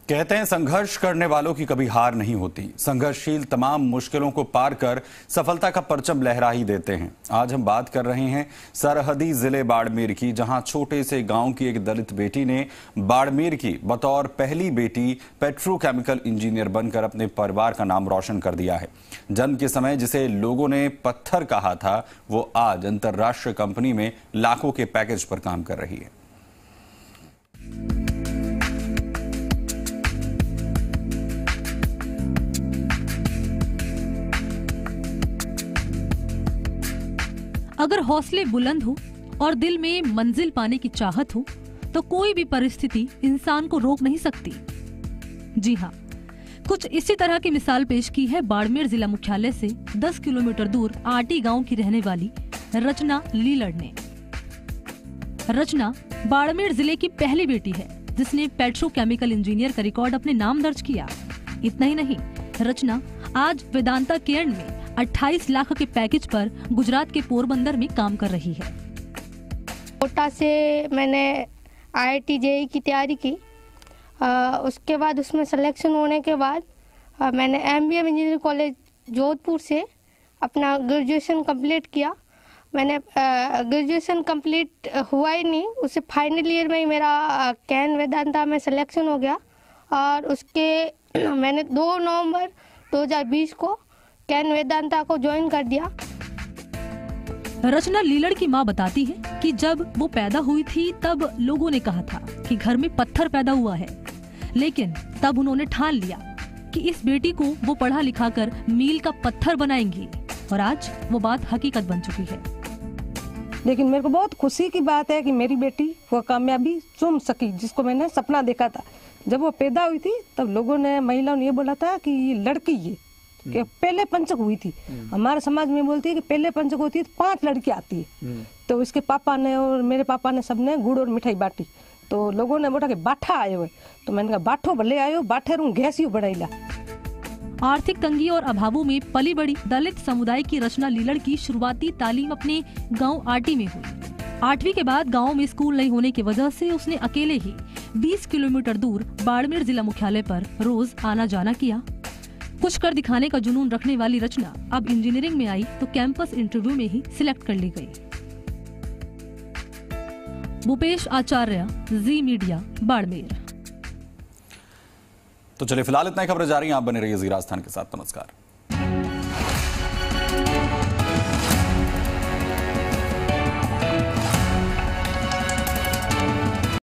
कहते हैं संघर्ष करने वालों की कभी हार नहीं होती। संघर्षशील तमाम मुश्किलों को पार कर सफलता का परचम लहरा ही देते हैं। आज हम बात कर रहे हैं सरहदी जिले बाड़मेर की, जहां छोटे से गांव की एक दलित बेटी ने बाड़मेर की बतौर पहली बेटी पेट्रोकेमिकल इंजीनियर बनकर अपने परिवार का नाम रोशन कर दिया है। जन्म के समय जिसे लोगों ने पत्थर कहा था, वो आज अंतर्राष्ट्रीय कंपनी में लाखों के पैकेज पर काम कर रही है। अगर हौसले बुलंद हो और दिल में मंजिल पाने की चाहत हो तो कोई भी परिस्थिति इंसान को रोक नहीं सकती। जी हाँ, कुछ इसी तरह की मिसाल पेश की है बाड़मेर जिला मुख्यालय से 10 किलोमीटर दूर आटी गांव की रहने वाली रचना लीलड़ ने। रचना बाड़मेर जिले की पहली बेटी है जिसने पेट्रोकेमिकल इंजीनियर का रिकॉर्ड अपने नाम दर्ज किया। इतना ही नहीं, रचना आज वेदांता केयर्न में 28 लाख के पैकेज पर गुजरात के पोरबंदर में काम कर रही है। कोटा से मैंने IIT JEE की तैयारी की। उसके बाद उसमें सिलेक्शन होने के बाद मैंने MBM इंजीनियरिंग कॉलेज जोधपुर से अपना ग्रेजुएशन कंप्लीट किया। मैंने ग्रेजुएशन कंप्लीट हुआ ही नहीं, उससे फाइनल ईयर में ही मेरा कैन वेदांता में सिलेक्शन हो गया और उसके मैंने 2 नवंबर 2020 को कैन वेदांता को ज्वाइन कर दिया। रचना लीलड़ की मां बताती है कि जब वो पैदा हुई थी तब लोगों ने कहा था कि घर में पत्थर पैदा हुआ है, लेकिन तब उन्होंने ठान लिया कि इस बेटी को वो पढ़ा लिखा कर मील का पत्थर बनाएंगी और आज वो बात हकीकत बन चुकी है। लेकिन मेरे को बहुत खुशी की बात है कि मेरी बेटी वो कामयाबी चूम सकी, जिसको मैंने सपना देखा था। जब वो पैदा हुई थी तब लोगों ने, महिलाओं ने ये बोला था कि ये लड़की ये कि पहले पंचक हुई थी। हमारे समाज में बोलती है कि पहले पंचक होती है तो 5 लड़की आती है। तो इसके पापा ने और मेरे पापा ने सबने गुड़ और मिठाई बांटी। तो लोगों ने बोला कि बाठा आए हुए, तो मैंने कहा बाठो भले आयो, बाठे रू घैसियो बढ़ाईला। आर्थिक तंगी और अभावों में पली बड़ी दलित समुदाय की रचना लीलड़ की शुरुआती तालीम अपने गांव आटी में हुई। 8वीं के बाद गांव में स्कूल नहीं होने की वजह से उसने अकेले ही 20 किलोमीटर दूर बाड़मेर जिला मुख्यालय पर रोज आना जाना किया। कुछ कर दिखाने का जुनून रखने वाली रचना अब इंजीनियरिंग में आई तो कैंपस इंटरव्यू में ही सिलेक्ट कर ली गई। Bhupesh Acharya, Zee Media, Barmer. तो चलिए फिलहाल इतना ही खबरें जारी हैं। आप बने रहिए जी राजस्थान के साथ। नमस्कार।